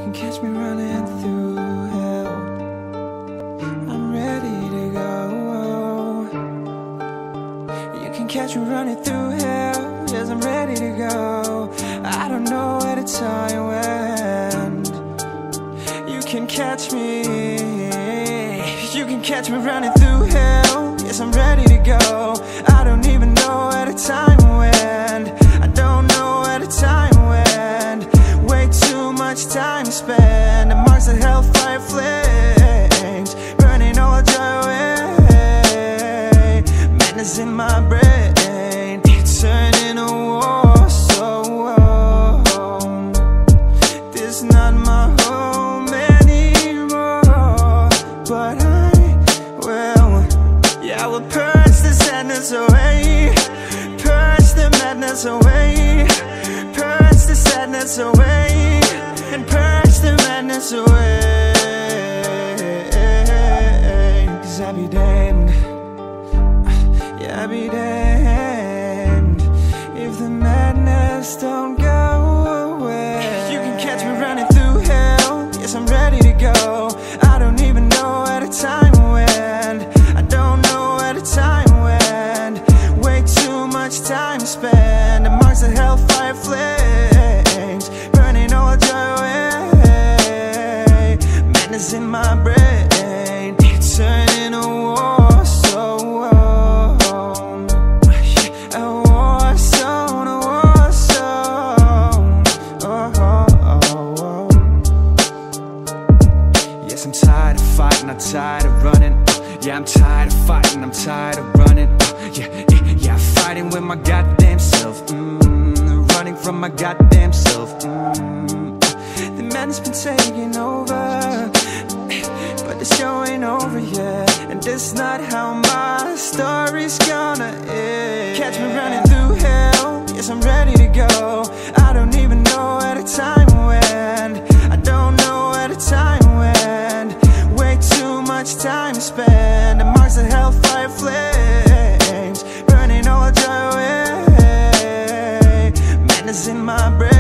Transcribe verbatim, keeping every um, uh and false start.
can catch me running through hell. I'm ready to go. You can catch me running through hell. Yes, I'm ready to go. I don't know where the time went. You can catch me. You can catch me running through hell. Yes, I'm ready to go. I don't even know where the time went. I don't know where the time went. Way too much time spent. The marks of hellfire flames, burning all joy away. Madness in my brain, turning a war. So oh, this is not my home anymore. But I will, yeah, I will purge the sadness away. Purge the madness away. Purge the sadness away. And purge the madness away. Cause I'll be damned, yeah, I'll be damned if the madness don't go away. You can catch me running through hell. Yes, I'm ready to go. I don't even know where the time went. I don't know where the time went. Way too much time spent. The marks of hellfire flames, burning all joy away. Madness in my brain, turning a war. So oh, a war zone, a war zone. Oh, oh, oh, oh. Yes, I'm tired of fighting, I'm tired of running. Yeah, I'm tired of fighting, I'm tired of running. Yeah, yeah, yeah, fighting with my goddamn self. Mm, running from my goddamn self. Mm. The man's been taking over, but the show ain't over yet. And this is not how my story's gonna end. Catch me running through hell. Yes, I'm ready to go. I don't even know where the time went. I don't know where the time went. Way too much time spent. The marks of hellfire flames, burning all joy away. Madness in my brain,